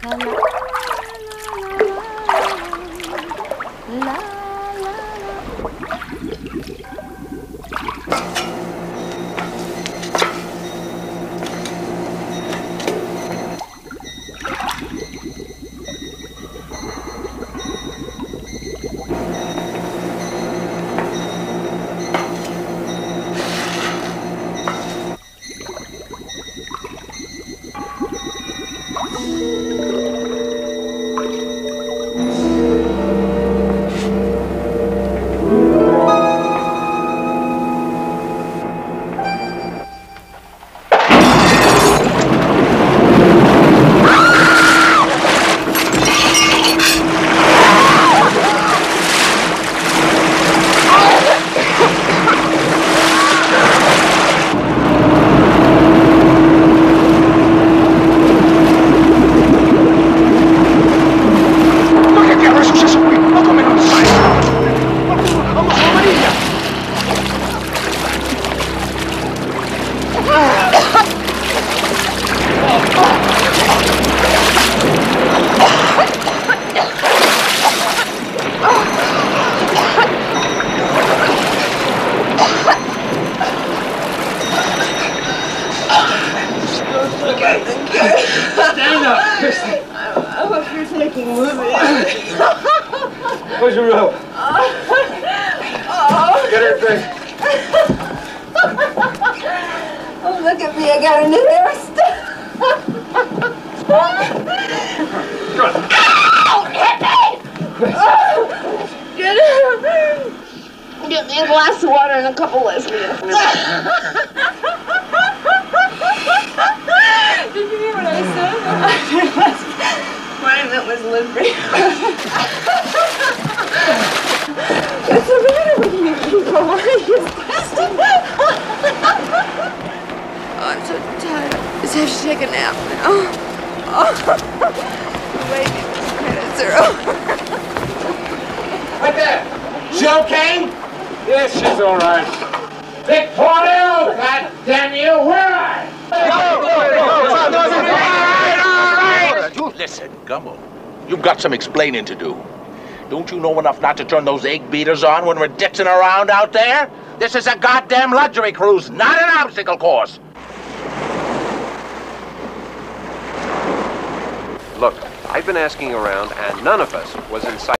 Stand up, Kristen. I hope you're taking movies. Where's your rope? Get her a drink. Oh, look at me. I got a new hairstyle. Good. Oh, hit me! Get me a glass of water and a couple lesbians. Did you hear what I said? Mine, that was lesbian. What's the matter with you people? Why are you testing? Oh, I'm so tired. I just have to take a nap now. Oh. Wait, these credits are over. Right there. She okay? Yes, she's all right. Victoria, God damn you, where are you? You listen, Gumbo. You've got some explaining to do. Don't you know enough not to turn those egg beaters on when we're ditching around out there? This is a goddamn luxury cruise, not an obstacle course. Look, I've been asking around, and none of us was in sight.